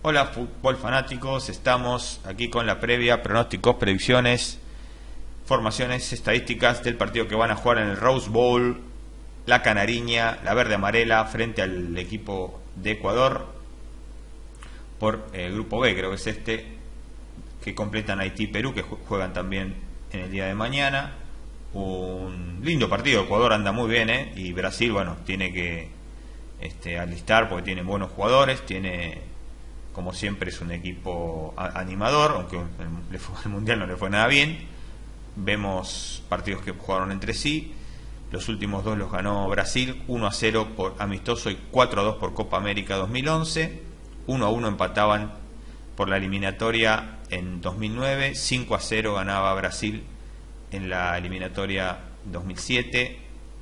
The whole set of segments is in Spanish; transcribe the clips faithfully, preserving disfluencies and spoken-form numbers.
Hola fútbol fanáticos, estamos aquí con la previa, pronósticos, predicciones, formaciones, estadísticas del partido que van a jugar en el Rose Bowl, la canariña, la verde amarela frente al equipo de Ecuador por el eh, grupo B, creo que es este, que completan Haití y Perú, que juegan también en el día de mañana. Un lindo partido, Ecuador anda muy bien, ¿eh? Y Brasil, bueno, tiene que este, alistar porque tiene buenos jugadores, tiene... Como siempre es un equipo animador, aunque el Mundial no le fue nada bien. Vemos partidos que jugaron entre sí. Los últimos dos los ganó Brasil, uno a cero por amistoso y cuatro a dos por Copa América dos mil once. uno a uno empataban por la eliminatoria en dos mil nueve. cinco a cero ganaba Brasil en la eliminatoria dos mil siete.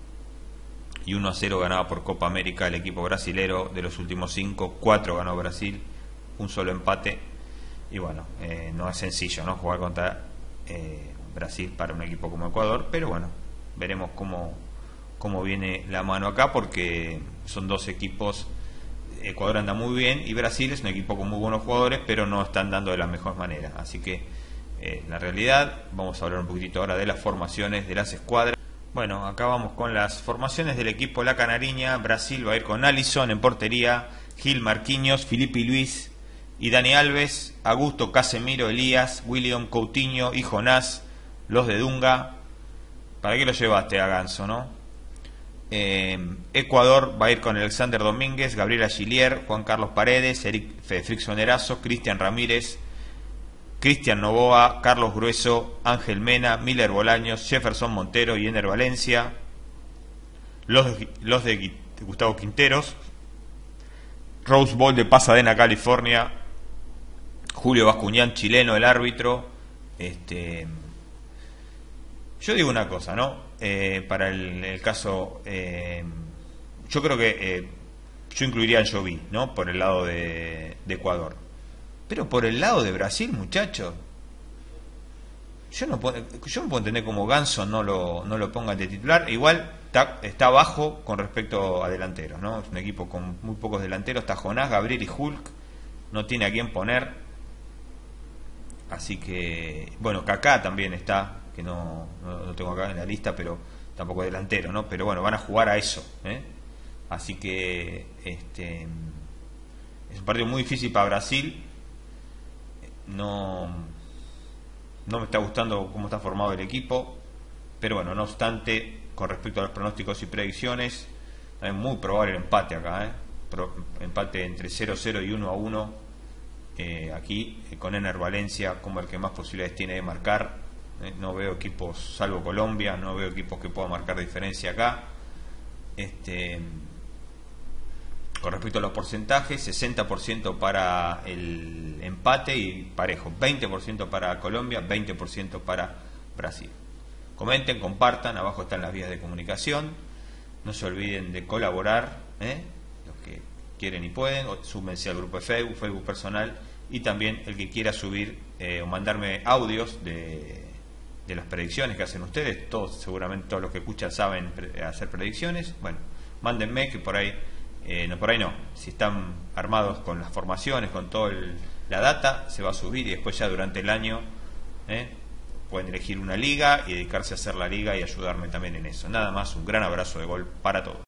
Y uno a cero ganaba por Copa América el equipo brasilero. De los últimos cinco, cuatro ganó Brasil. Un solo empate. Y bueno, eh, no es sencillo, ¿no? Jugar contra eh, Brasil para un equipo como Ecuador, pero bueno, veremos cómo, cómo viene la mano acá, porque son dos equipos. Ecuador anda muy bien y Brasil es un equipo con muy buenos jugadores, pero no están dando de la mejor manera. Así que eh, la realidad, vamos a hablar un poquitito ahora de las formaciones de las escuadras. Bueno, acá vamos con las formaciones del equipo La Canariña. Brasil va a ir con Alisson en portería, Gil, Marquinhos, Filipe Luis y Dani Alves, Augusto, Casemiro, Elías, William, Coutinho y Jonás, los de Dunga. ¿Para qué lo llevaste a Ganso, no? Eh, Ecuador va a ir con Alexander Domínguez, Gabriel Agilier, Juan Carlos Paredes, Eric Frickson Erazo, Cristian Ramírez, Cristian Novoa, Carlos Grueso, Ángel Mena, Miller Bolaños, Jefferson Montero y Ener Valencia. Los de, los de Gustavo Quinteros, Rose Bowl de Pasadena, California. Julio Bascuñán, chileno, el árbitro. Este, yo digo una cosa, ¿no? Eh, para el, el caso, eh, yo creo que eh, yo incluiría al Jovi, ¿no? Por el lado de, de Ecuador. Pero por el lado de Brasil, muchachos, yo no puedo, yo no puedo entender cómo Ganso no lo, no lo ponga de titular. Igual está, está bajo con respecto a delanteros, ¿no? Es un equipo con muy pocos delanteros. Está Jonás, Gabriel y Hulk. No tiene a quién poner. Así que, bueno, Kaká también está, que no, no lo tengo acá en la lista, pero tampoco es delantero, ¿no? Pero bueno, van a jugar a eso, ¿eh? Así que este es un partido muy difícil para Brasil. No, no me está gustando cómo está formado el equipo, pero bueno, no obstante, con respecto a los pronósticos y predicciones, es muy probable el empate acá, ¿eh? Pro, empate entre cero a cero y uno a uno. Eh, aquí eh, con Ener Valencia como el que más posibilidades tiene de marcar. Eh, no veo equipos, salvo Colombia, no veo equipos que puedan marcar diferencia acá. Este, con respecto a los porcentajes, sesenta por ciento para el empate y parejo, veinte por ciento para Colombia, veinte por ciento para Brasil. Comenten, compartan, abajo están las vías de comunicación. No se olviden de colaborar, ¿eh? Los que quieren y pueden, o súmense al grupo de Facebook, Facebook personal, y también el que quiera subir eh, o mandarme audios de, de las predicciones que hacen ustedes. Todos, seguramente todos los que escuchan saben pre hacer predicciones. Bueno, mándenme, que por ahí, eh, no por ahí no, si están armados con las formaciones, con toda la data, se va a subir y después ya durante el año eh, pueden elegir una liga y dedicarse a hacer la liga y ayudarme también en eso. Nada más, un gran abrazo de gol para todos.